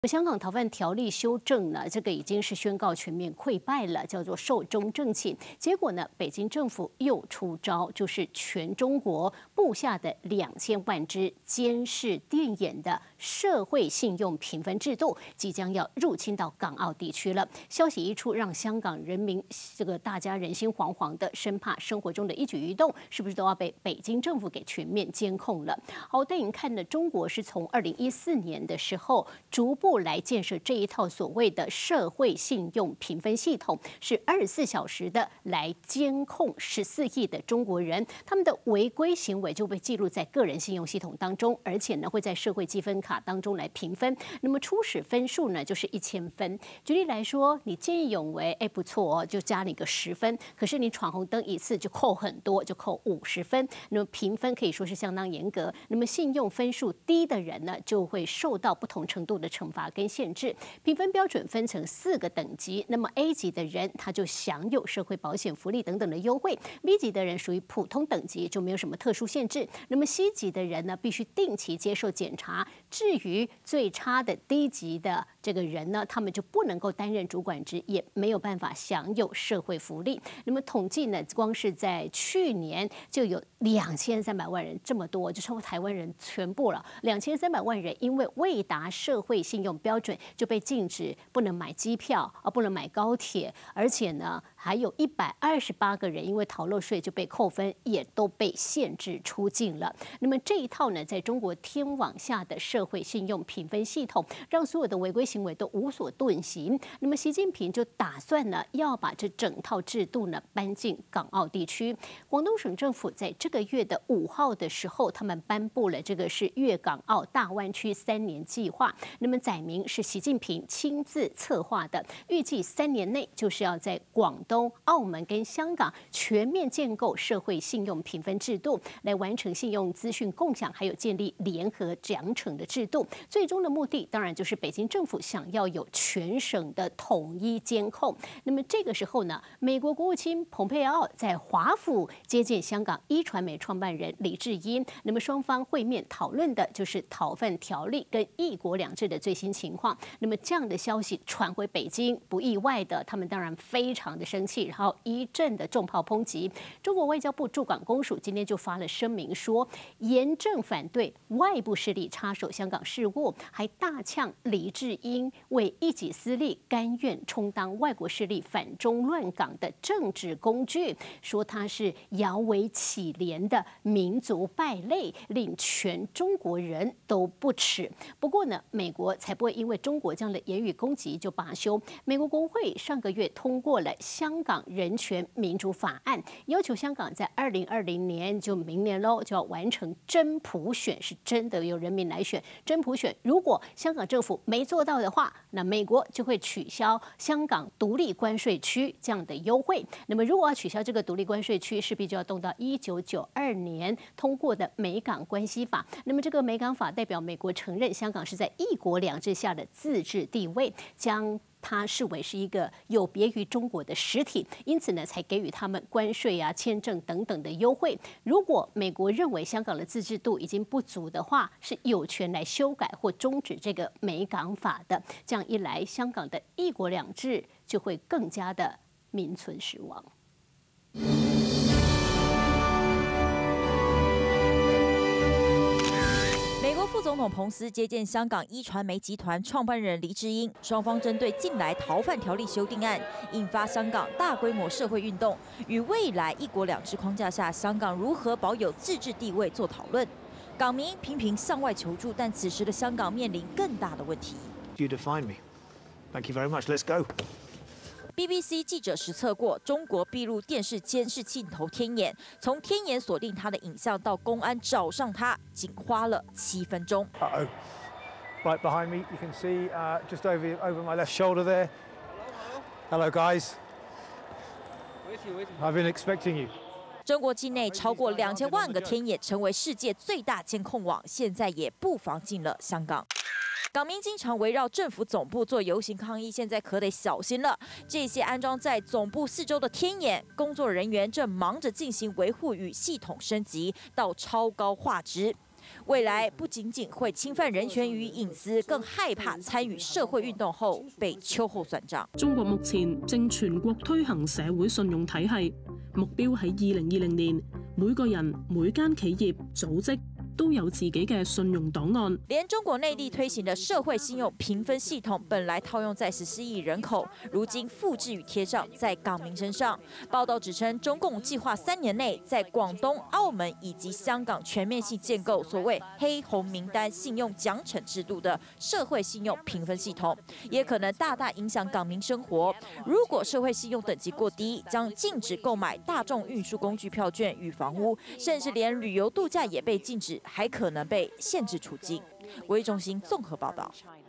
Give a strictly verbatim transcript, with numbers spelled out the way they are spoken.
香港逃犯条例修正呢，这个已经是宣告全面溃败了，叫做寿终正寝。结果呢，北京政府又出招，就是全中国布下的两千万支监视电眼的社会信用评分制度，即将要入侵到港澳地区了。消息一出，让香港人民这个大家人心惶惶的，生怕生活中的一举一动是不是都要被北京政府给全面监控了。好，电影看的中国是从二零一四年的时候逐步来建设这一套所谓的社会信用评分系统，是二十四小时的来监控十四亿的中国人，他们的违规行为就被记录在个人信用系统当中，而且呢会在社会积分卡当中来评分。那么初始分数呢就是一千分。举例来说，你见义勇为，哎不错哦，就加你个十分。可是你闯红灯一次就扣很多，就扣五十分。那么评分可以说是相当严格。那么信用分数低的人呢，就会受到不同程度的惩罚跟限制。评分标准分成四个等级，那么 A 级的人他就享有社会保险福利等等的优惠 ，B 级的人属于普通等级，就没有什么特殊限制。那么 C 级的人呢，必须定期接受检查。至于最差的 D 级的这个人呢，他们就不能够担任主管职，也没有办法享有社会福利。那么统计呢，光是在去年就有两千三百万人，这么多，就超过台湾人全部了。两千三百万人因为未达社会信用标准，就被禁止不能买机票啊，不能买高铁，而且呢，还有一百二十八个人因为逃漏税就被扣分，也都被限制出境了。那么这一套呢，在中国天网下的社会信用评分系统，让所有的违规行为都无所遁形。那么习近平就打算呢，要把这整套制度呢搬进港澳地区。广东省政府在这个月的五号的时候，他们颁布了这个是粤港澳大湾区三年计划。那么载明是习近平亲自策划的，预计三年内就是要在广东、澳门跟香港全面建构社会信用评分制度，来完成信用资讯共享，还有建立联合奖惩的制度。最终的目的当然就是北京政府想要有全省的统一监控。那么这个时候呢，美国国务卿蓬佩奥在华府接见香港一传媒创办人李志英，那么双方会面讨论的就是逃犯条例跟一国两制的最新情况。那么这样的消息传回北京，不意外的，他们当然非常的生气，然后一阵的重炮抨击。中国外交部驻港公署今天就发了声明说，严正反对外部势力插手香港事务，还大呛黎智英为一己私利，甘愿充当外国势力反中乱港的政治工具，说他是摇尾乞怜的民族败类，令全中国人都不耻。不过呢，美国才不会因为中国这样的言语攻击就罢休。美国国务会上个月通过了《香港人权民主法案》，要求香港在二零二零年，就明年喽，就要完成真普选，是真的由人民来选真普选。如果香港政府没做到的话，那美国就会取消香港独立关税区这样的优惠。那么如果要取消这个独立关税区，势必就要动到一九九二年通过的美港关系法。那么这个美港法代表美国承认香港是在一国两制下的自治地位，将它视为是一个有别于中国的实体，因此呢，才给予他们关税啊、签证等等的优惠。如果美国认为香港的自治度已经不足的话，是有权来修改或终止这个美港法的。这样一来，香港的一国两制就会更加的名存实亡。 美国副总统彭斯接见香港一传媒集团创办人黎智英，双方针对近来逃犯条例修订案引发香港大规模社会运动，与未来一国两制框架下香港如何保有自治地位做讨论。港民频频向外求助，但此时的香港面临更大的问题。 You define me. Thank you very much. Let's go. B B C 记者实测过，中国闭路电视监视镜头天眼，从天眼锁定他的影像到公安找上他，仅花了七分钟。 Uh-oh. Right behind me, you can see uh, just over over my left shoulder there. Hello, guys. I've been expecting you. 中国境内超过两千万个天眼，成为世界最大监控网，现在也不妨进了香港。港民经常围绕政府总部做游行抗议，现在可得小心了。这些安装在总部四周的天眼，工作人员正忙着进行维护与系统升级到超高画质。 未来不仅仅会侵犯人权与隐私，更害怕参與社會運動後被秋後算賬。 中國目前正全國推行社會信用體系，目標喺二零二零年，每個人、每間企業、組織都有自己嘅信用檔案。 連中國內地推行的社會信用評分系統，本來套用在十四億人口，如今複製與貼上在港民身上。報道指稱，中共計劃三年內在廣東、澳門以及香港全面性建構所謂黑紅名單信用獎懲制度的社會信用評分系統，也可能大大影響港民生活。如果社會信用等級過低，將禁止購買大眾運輸工具票券與房屋，甚至連旅遊度假也被禁止。還可能被限制出境。國際中心綜合報道。